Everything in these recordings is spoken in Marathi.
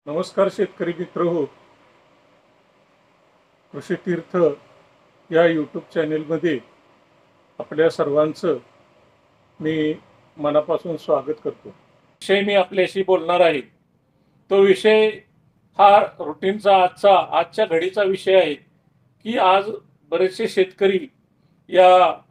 नमस्कार शेतकरी मित्र हो. कृषी तीर्थ या यूट्यूब चॅनेलमध्ये आपल्या सर्वांचं मी मनापासून स्वागत करतो. विषय मी आपल्याशी बोलणार आहे तो विषय हा रुटीनचा आजच्या घडीचा विषय आहे की आज बरेचसे शेतकरी या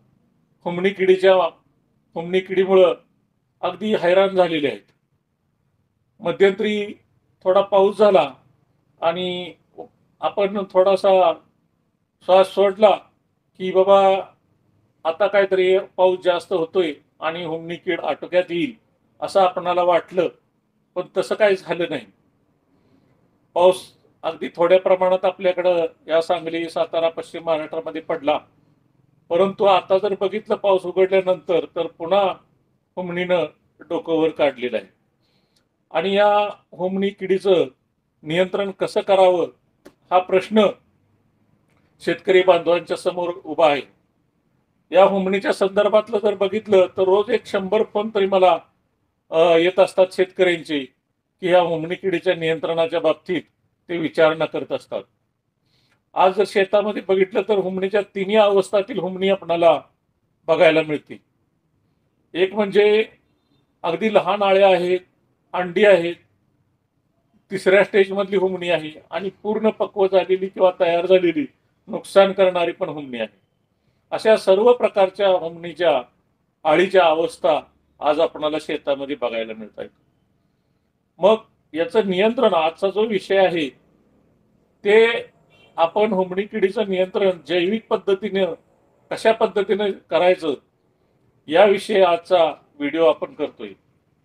हुमणी किडीमुळं अगदी हैराण झालेले आहेत. मध्यंतरी थोडा पाऊस झाला आणि आपण थोडासा श्वास सोडला की बाबा आता काहीतरी पाऊस जास्त होतोय आणि हुमणी कीड आटोक्यात येईल असं आपणाला वाटलं, पण तसं काही झालं नाही. पाऊस अगदी थोड्या प्रमाणात आपल्याकडं या सांगली, सातारा, पश्चिम महाराष्ट्रामध्ये पडला. परंतु आता जर बघितलं पाऊस उघडल्यानंतर तर पुन्हा हुमणीनं डोकं वर काढलेलं आहे. आणि या हुमणी किडीचं नियंत्रण कसं करावं हा प्रश्न शेतकरी बांधवांच्या समोर उभा आहे. या हुमणीच्या संदर्भातलं जर बघितलं तर रोज 100 फोन तरी मला येत असतात शेतकऱ्यांचे की ह्या हुमणी किडीच्या नियंत्रणाच्या बाबतीत ते विचारणा करत असतात. आज जर शेतामध्ये बघितलं तर हुमणीच्या तिन्ही अवस्थातील हुमणी आपणाला बघायला मिळते. एक म्हणजे अगदी लहान आळ्या आहेत, अंडी आहेत, तिसऱ्या स्टेजमधली हुमणी आहे आणि पूर्ण पक्व झालेली किंवा तयार झालेली नुकसान करणारी पण हुमणी आहे. अशा सर्व प्रकारच्या हुमणीच्या आळीच्या अवस्था आज आपणाला शेतामध्ये बघायला मिळत आहेत. मग याचं नियंत्रण आजचा जो विषय आहे ते आपण हुमणी किडीचं नियंत्रण जैविक पद्धतीने कशा पद्धतीने करायचं याविषयी आजचा व्हिडिओ आपण करतोय.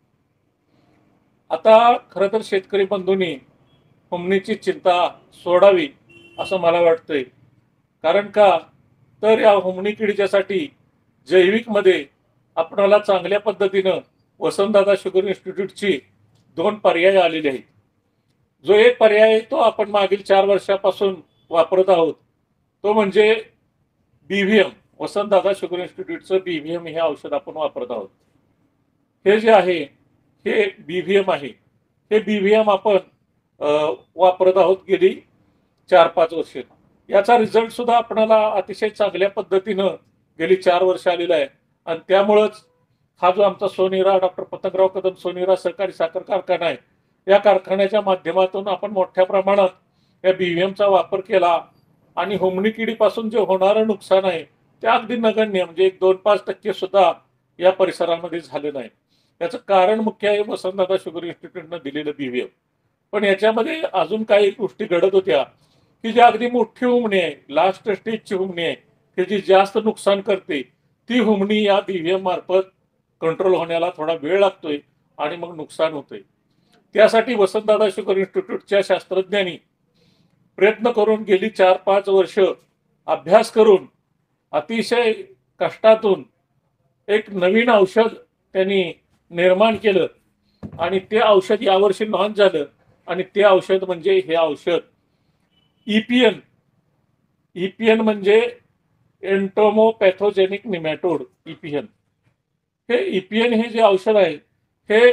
आता खरं तर शेतकरी बंधूंनी हुमणीची चिंता सोडावी असं मला वाटतंय. कारण का तर या हुमणी किडीच्यासाठी जैविकमध्ये आपणाला चांगल्या पद्धतीनं वसंतदादा शुगर इन्स्टिट्यूटची 2 पर्याय आलेले आहेत. जो एक पर्याय तो आपण मागील 4 वर्षापासून वापरत आहोत तो म्हणजे बीव्हीएम, वसंतदादा शुगर इन्स्टिट्यूटचं बीव्हीएम हे औषध आपण वापरत आहोत. हे जे आहे हे बीव्हीएम आहे. हे बीव्हीएम आपण वापरत आहोत गेली 4-5 वर्षे. याचा रिझल्ट सुद्धा आपल्याला अतिशय चांगल्या पद्धतीनं गेली 4 वर्ष आलेला आहे. आणि त्यामुळंच हा जो आमचा सोनेरा डॉक्टर पतंगराव कदम सोनेरा सहकारी साखर कारखाना आहे, या कारखान्याच्या माध्यमातून आपण मोठ्या प्रमाणात या बीव्हीएमचा वापर केला आणि हुमणी किडीपासून जे होणारं नुकसान आहे ते अगदी नगण्य म्हणजे 1-2-5% सुद्धा या परिसरामध्ये झालं नाही. याचं कारण मुख्य आहे वसंतदादा शुगर इन्स्टिट्यूटनं दिलेलं बीव्हीएम. पण याच्यामध्ये अजून काही गोष्टी घडत होत्या की जी अगदी मोठी हुमणी आहे, लास्ट स्टेजची हुमणी आहे, की जी जास्त नुकसान करते, ती हुमणी या बीव्हीएम मार्फत कंट्रोल होण्याला थोडा वेळ लागतोय आणि मग नुकसान होतंय. त्यासाठी वसंतदादा शुगर इन्स्टिट्यूटच्या शास्त्रज्ञांनी प्रयत्न करून गेली 4-5 वर्ष अभ्यास करून अतिशय कष्टातून एक नवीन औषध त्यांनी निर्माण केलं आणि ते औषध यावर्षी लॉन्च झालं. आणि ते औषध म्हणजे हे औषध ईपीएन. ईपीएन म्हणजे एंटोमोपॅथोजेनिक निमॅटोड ईपीएन. हे ईपीएन हे जे औषध आहे हे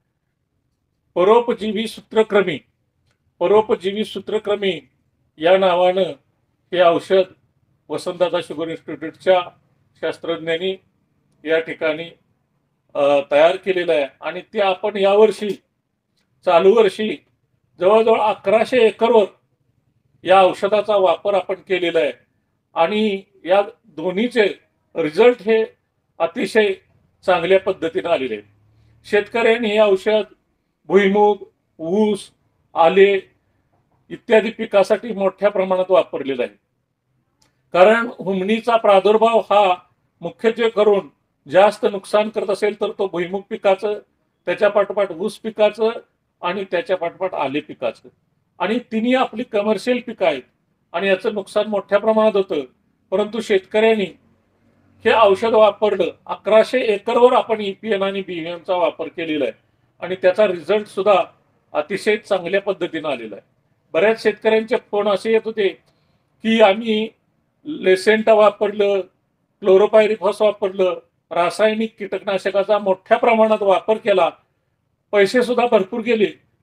परोपजीवी सूत्रक्रमी या नावानं हे औषध वसंतदादा शुगर इन्स्टिट्यूटच्या शास्त्रज्ञांनी या ठिकाणी तयार केलेलं आहे. आणि ते आपण यावर्षी चालू वर्षी जवळजवळ 1100 एकरवर या औषधाचा वापर आपण केलेला आहे. आणि या दोन्हीचे रिझल्ट हे अतिशय चांगल्या पद्धतीने आलेले आहेत. शेतकऱ्यांनी हे औषध भुईमूग, ऊस, आले इत्यादी पिकासाठी मोठ्या प्रमाणात वापरलेलं आहे. कारण हुमणीचा प्रादुर्भाव हा मुख्यत्वे करून जास्त नुकसान करत असेल तर तो भुईमूग पिकाचं, त्याच्या पाठोपाठ ऊस पिकाचं आणि त्याच्या पाठोपाठ आले पिकाचं. आणि तिन्ही आपली कमर्शियल पिकं आहेत आणि याचं नुकसान मोठ्या प्रमाणात होतं. परंतु शेतकऱ्यांनी हे औषध वापरलं. 1100 एकरवर आपण ईपीएन आणि बीव्हीएमचा वापर केलेला आहे आणि त्याचा रिझल्ट सुद्धा अतिशय चांगल्या पद्धतीने आलेला आहे. बऱ्याच शेतकऱ्यांचे फोन असे येत होते की आम्ही लेसेंटा वापरलं, क्लोरोपायरिफॉस वापरलं, रासायनिक कीटकनाशकाचा मोठ्या प्रमाणात वापर केला, पैसे सुद्धा भरपूर गेले,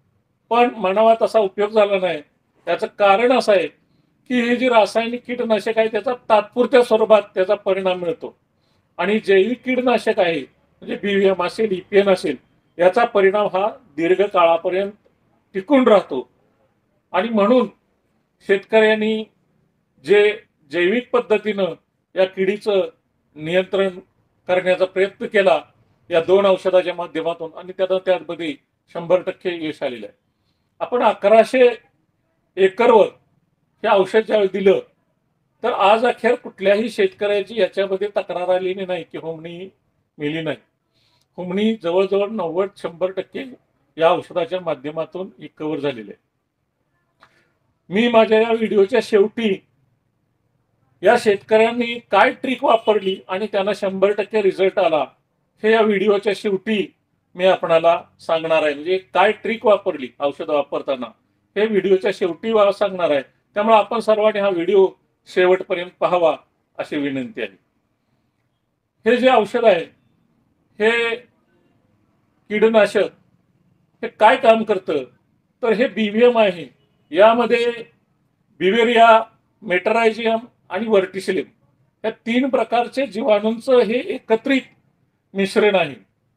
पण म्हणावा तसा उपयोग झाला नाही. त्याचं कारण असं आहे की हे जे रासायनिक कीटनाशक आहे त्याचा तात्पुरत्या स्वरूपात त्याचा परिणाम मिळतो आणि जैविक कीटनाशक आहे म्हणजे बीव्हीएम असेल, ईपीएन असेल, याचा परिणाम हा दीर्घ काळापर्यंत टिकून राहतो. आणि म्हणून शेतकऱ्यांनी जे जैविक पद्धतीनं या किडीचं नियंत्रण करण्याचा प्रयत्न केला या 2 औषधाच्या माध्यमातून आणि त्यामध्ये 100% यश आलेलं आहे. आपण 1100 एकरवर हे औषध ज्यावेळी दिलं तर आज अखेर कुठल्याही शेतकऱ्याची याच्यामध्ये तक्रार आलेली नाही की हुमणी मेली नाही. हुमणी जवळजवळ 90-100% या औषधाच्या माध्यमातून रिकव्हर झालेले आहे. मी माझ्या या व्हिडिओच्या शेवटी या शेतकऱ्यांनी काय ट्रिक वापरली आणि त्यांना 100% रिझल्ट आला हे या व्हिडिओच्या शेवटी मी आपणाला सांगणार आहे. म्हणजे काय ट्रिक वापरली औषध वापरताना हे व्हिडिओच्या शेवटी सांगणार आहे. त्यामुळे आपण सर्वांनी हा व्हिडिओ शेवटपर्यंत पाहावा अशी विनंती आहे. हे जे औषध आहे हे कीडनाशक हे काय काम करतं तर हे बीव्हीएम आहे. यामध्ये बिवेरिया, मेटरायझियम आणि वर्टिसिलियम या 3 प्रकारचे जीवाणूंचं हे एकत्रित मिश्रण आहे.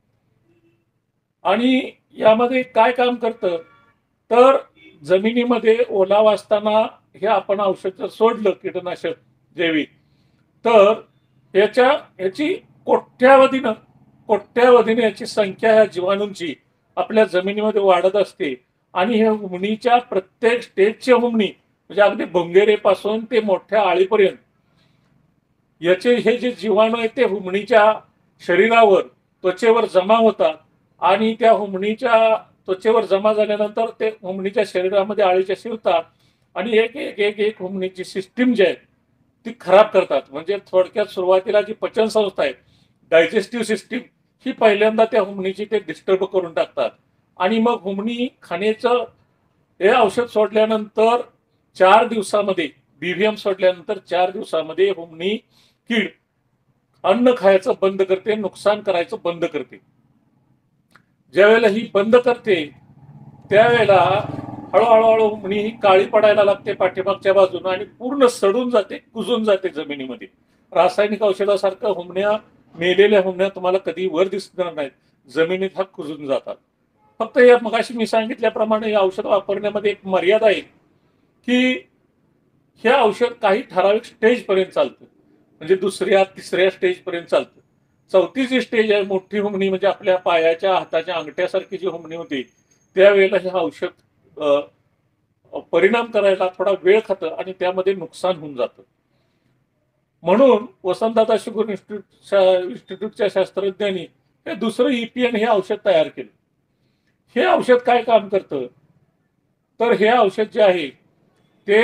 आणि यामध्ये काय काम करतं तर जमिनीमध्ये ओलावा असताना हे आपण औषध जर सोडलं कीटनाशक जैविक तर याची कोट्यावधीने याची संख्या या जीवाणूंची आपल्या जमिनीमध्ये वाढत असते आणि हे हुमणीच्या प्रत्येक स्टेजची हुमणी म्हणजे अगदी भंगेरेपासून ते मोठ्या आळीपर्यंत याचे हे जे जीवाणू आहेत ते हुमणीच्या शरीरावर त्वचेवर जमा होतात आणि त्या हुमणीच्या त्वचेवर जमा झाल्यानंतर ते हुमणीच्या शरीरामध्ये आळीच्या शिरतात आणि एक एक एक एक हुमणीची सिस्टीम जी आहे ती खराब करतात. म्हणजे थोडक्यात सुरुवातीला जी पचन संस्था आहे डायजेस्टिव्ह सिस्टीम ही पहिल्यांदा त्या हुमणीची ते डिस्टर्ब करून टाकतात आणि मग हुमणी खाण्याचं हे औषध सोडल्यानंतर 4 दिवसामध्ये बीव्हीएम सोडल्यानंतर 4 दिवसामध्ये हुमणी कीड अन्न खायचं बंद करते, नुकसान करायचं बंद करते. ज्यावेळेला ही बंद करते त्यावेळेला हळूहळू हुमणी ही काळी पडायला लागते पाठीमागच्या बाजूने आणि पूर्ण सडून जाते, कुजून जाते जमिनीमध्ये. रासायनिक औषधासारखं हुमण्या मेलेल्या हुमण्या तुम्हाला कधी वर दिसणार नाहीत, जमिनीत हा कुजून जातात. फक्त या मगाशी मी सांगितल्याप्रमाणे हे औषध वापरण्यामध्ये एक मर्यादा आहे की हे औषध काही ठराविक स्टेज पर्यंत चालतं. म्हणजे 2ऱ्या 3ऱ्या स्टेज पर्यंत चालतं. 4थी जी स्टेज आहे मोठी हुमणी म्हणजे आपल्या पायाच्या हाताच्या अंगठ्यासारखी जी हुमणी होती त्यावेळेला हे औषध परिणाम करायला थोडा वेळ खातं आणि त्यामध्ये नुकसान होऊन जातं. म्हणून वसंतदादा शुगर इन्स्टिट्यूटच्या शास्त्रज्ञांनी हे दुसरं ईपीएन हे औषध तयार केलं. हे औषध काय काम करतं तर हे औषध जे आहे ते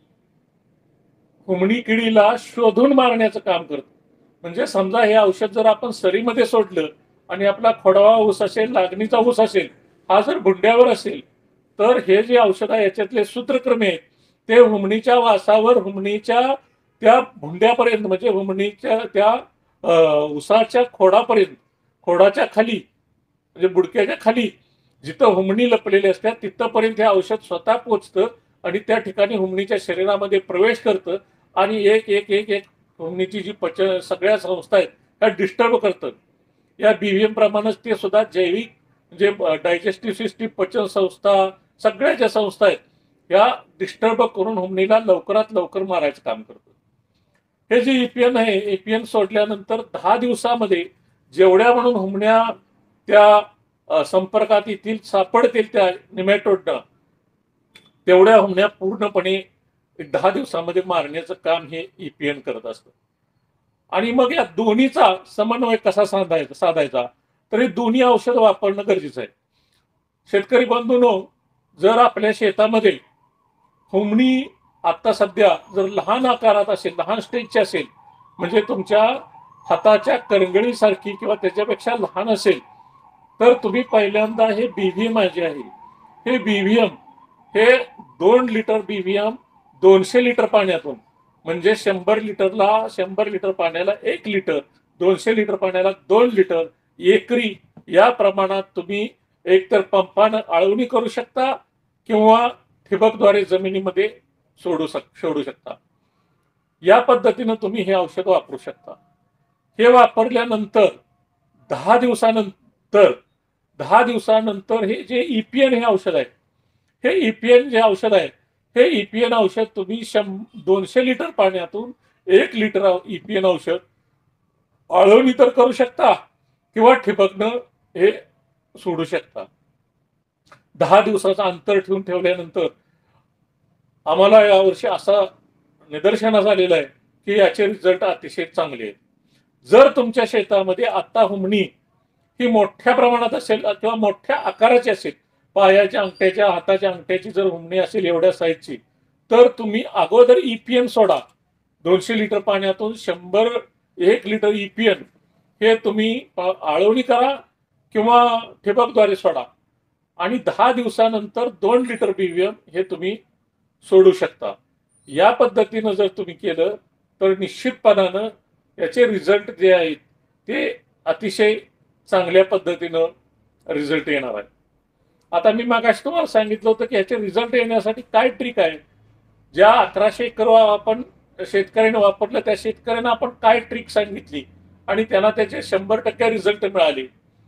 हुमणी किडीला शोधून मारण्याचं काम करतं. म्हणजे समजा हे औषध जर आपण सरीमध्ये सोडलं आणि आपला खोडवा ऊस असेल, लागणीचा ऊस असेल, हा जर भुंड्यावर असेल तर हे जे औषध आहे याच्यातले सूत्रक्रमे ते हुमणीच्या वासावर हुमणीच्या त्या भुंड्यापर्यंत म्हणजे हुमणीच्या त्या ऊसाच्या खोडापर्यंत, खोडाच्या खाली म्हणजे बुडक्याच्या खाली जिथं हुमणी लपलेली असते तिथपर्यंत हे औषध स्वतः पोचतं आणि त्या ठिकाणी हुमणीच्या शरीरामध्ये प्रवेश करतं आणि एक एक एक एक हुमणीची जी पचन सगळ्या संस्था आहेत त्या डिस्टर्ब करतं. या बीव्हीएम प्रमाणेच ते सुद्धा जैविक म्हणजे डायजेस्टिव्ह सिस्टीम, पचन संस्था, सगळ्या ज्या संस्था आहेत या डिस्टर्ब करून हुमणीला लवकरात लवकर मारायचं काम करतं. हे जे ईपीएन आहे, ईपीएन सोडल्यानंतर 10 दिवसामध्ये जेवढ्या म्हणून हुमण्या त्या संपर्कात येतील, सापडतील त्या निमॅटोडना, तेवढ्या हुमण्या पूर्णपणे 10 दिवसामध्ये मारण्याचं काम हे ईपीएन करत असतं. आणि मग या दोन्हीचा समन्वय कसा साधायचा तर हे दोन्ही औषध वापरणं गरजेचं आहे. शेतकरी बंधूंनो, जर आपल्या शेतामध्ये हुमणी आता सध्या जर लहान आकारात असेल, लहान स्टेजची असेल, म्हणजे तुमच्या हाताच्या करंगळीसारखी किंवा त्याच्यापेक्षा लहान असेल तर तुम्ही पहिल्यांदा हे बीव्हीएम जे आहे हे बीव्हीएम हे 2 लिटर बीव्हीएम 200 लिटर पाण्यातून म्हणजे 100 लिटर पाण्याला 1 लिटर, 200 लिटर पाण्याला 2 लिटर एकरी या प्रमाणात तुम्ही एकतर पंपानं आळवणी करू शकता किंवा ठिबकद्वारे जमिनीमध्ये सोडू शकता. या पद्धतीनं तुम्ही हे औषध वापरू शकता. हे वापरल्यानंतर 10 दिवसानंतर 10 दिवसानंतर हे जे ईपीएन हे औषध आहे, हे ईपीएन जे औषध आहे, हे ईपीएन औषध तुम्ही 200 लिटर पाण्यातून 1 लिटर ईपीएन औषध आळवणी तर करू शकता किंवा ठिबकनं हे सोडू शकता. 10 दिवसाचं अंतर ठेवल्यानंतर आम्हाला यावर्षी असा निदर्शनास आलेलं आहे की याचे रिझल्ट अतिशय चांगले आहेत. जर तुमच्या शेतामध्ये आता हुमणी ही मोठ्या प्रमाणात असेल किंवा मोठ्या आकाराची असेल, पायाच्या अंगठ्याच्या हाताच्या अंगठ्याची जर हुमणी असेल एवढ्या साईजची, तर तुम्ही अगोदर ईपीएन सोडा. 200 लिटर पाण्यातून 1 लिटर ईपीएन हे तुम्ही आळवणी करा किंवा ठिबकद्वारे सोडा आणि 10 दिवसानंतर 2 लिटर बीव्हीएम हे तुम्ही सोडू शकता. या पद्धतीनं जर तुम्ही केलं तर निश्चितपणानं याचे रिझल्ट जे आहेत ते अतिशय चांगल्या पद्धतीनं रिझल्ट येणार आहे. आता मी मागाशी तुम्हाला सांगितलं होतं की याचे रिझल्ट येण्यासाठी काय ट्रिक आहे. ज्या 1100 एकर आपण शेतकऱ्याने वापरलं त्या शेतकऱ्यांना आपण काय ट्रिक सांगितली आणि त्यांना त्याचे 100% रिझल्ट मिळाले.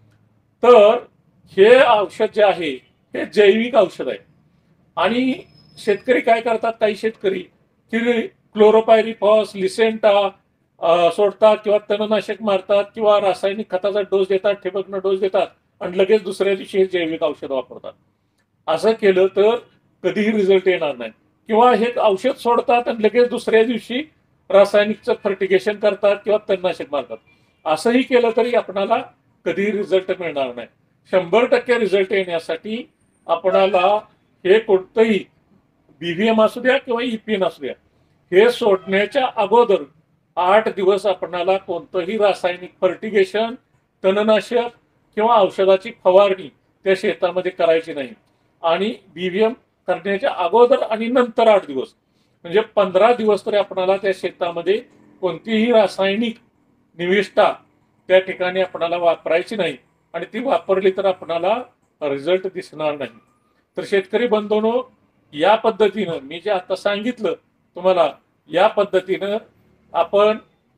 तर हे औषध जे आहे हे जैविक औषध आहे आणि शेतकरी काय करतात, काही शेतकरी की क्लोरोपायरिफॉस लिसेंटा सोडतात किंवा तणनाशक मारतात किंवा रासायनिक खताचा डोस देतात, ठिबकनं डोस देतात आणि लगेच दुसऱ्या दिवशी हे जैविक औषध वापरतात. असं केलं तर कधीही रिझल्ट येणार नाही. किंवा हे औषध सोडतात आणि लगेच दुसऱ्या दिवशी रासायनिकचं फर्टिगेशन करतात किंवा तणनाशक मारतात. असंही केलं तरी आपणाला कधीही रिझल्ट मिळणार नाही. 100% रिझल्ट येण्यासाठी आपणाला हे कोणतंही बीव्हीएम असू द्या किंवा ईपीएन असू द्या, हे सोडण्याच्या अगोदर 8 दिवस आपणाला कोणतंही रासायनिक फर्टिगेशन, तणनाशक किंवा औषधाची फवारणी त्या शेतामध्ये करायची नाही. आणि बीव्हीएम करण्याच्या अगोदर आणि नंतर 8 दिवस म्हणजे 15 दिवस तरी आपणाला त्या शेतामध्ये कोणतीही रासायनिक निविष्ठा त्या ठिकाणी आपणाला वापरायची नाही आणि ती वापरली तर आपणाला रिझल्ट दिसणार नाही. तर शेतकरी बंधूंनो, या पद्धतीनं मी जे आता सांगितलं तुम्हाला, या पद्धतीनं आपण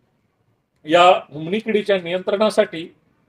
या हुमणी किडीच्या नियंत्रणासाठी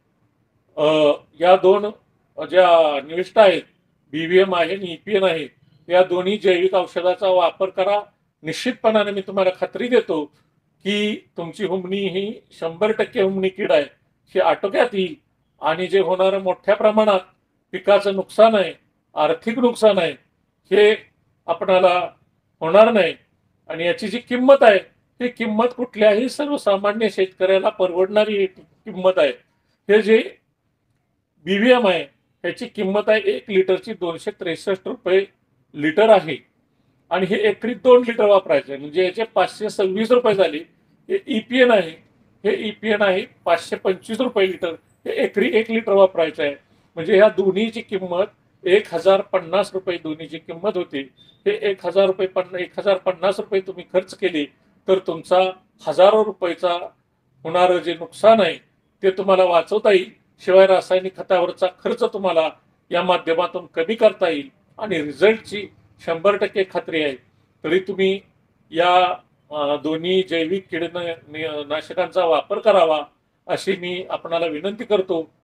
या दोन ज्या निविष्ठा आहेत, बीव्हीएम आहे आणि ईपीएन आहे, या दोन्ही जैविक औषधाचा वापर करा. निश्चितपणाने मी तुम्हाला खात्री देतो की तुमची हुमणी ही 100% हुमणी कीड आहे ही आटोक्यात येईल आणि जे होणारं मोठ्या प्रमाणात पिकाचं नुकसान आहे, आर्थिक नुकसान आहे, हे आपणाला होणार नाही. आणि याची जी किंमत आहे ही किंमत कुठल्याही सर्वसामान्य शेतकऱ्याला परवडणारी किंमत आहे. हे जे बीव्हीएम आहे ह्याची किंमत आहे 1 लिटरची 263 रुपये लिटर आहे आणि हे एकरी 2 लिटर वापरायचं आहे म्हणजे याचे 526 रुपये झाले. हे ईपीएन आहे, हे ईपीएन आहे 525 रुपये लिटर. हे एकरी 1 लिटर वापरायचं आहे म्हणजे ह्या दोन्हीची किंमत 1050 रुपये दोन्हीची किंमत होती. हे 1050 रुपये तुम्ही खर्च केले तर तुमचा हजारो रुपयाचा होणारं जे नुकसान आहे ते तुम्हाला वाचवता येईल. शिवाय रासायनिक खतावरचा खर्च तुम्हाला या माध्यमातून कमी करता येईल आणि रिझल्टची 100% खात्री आहे. तरी तुम्ही या दोन्ही जैविक कीटकनाशकांचा वापर करावा अशी मी आपणाला विनंती करतो.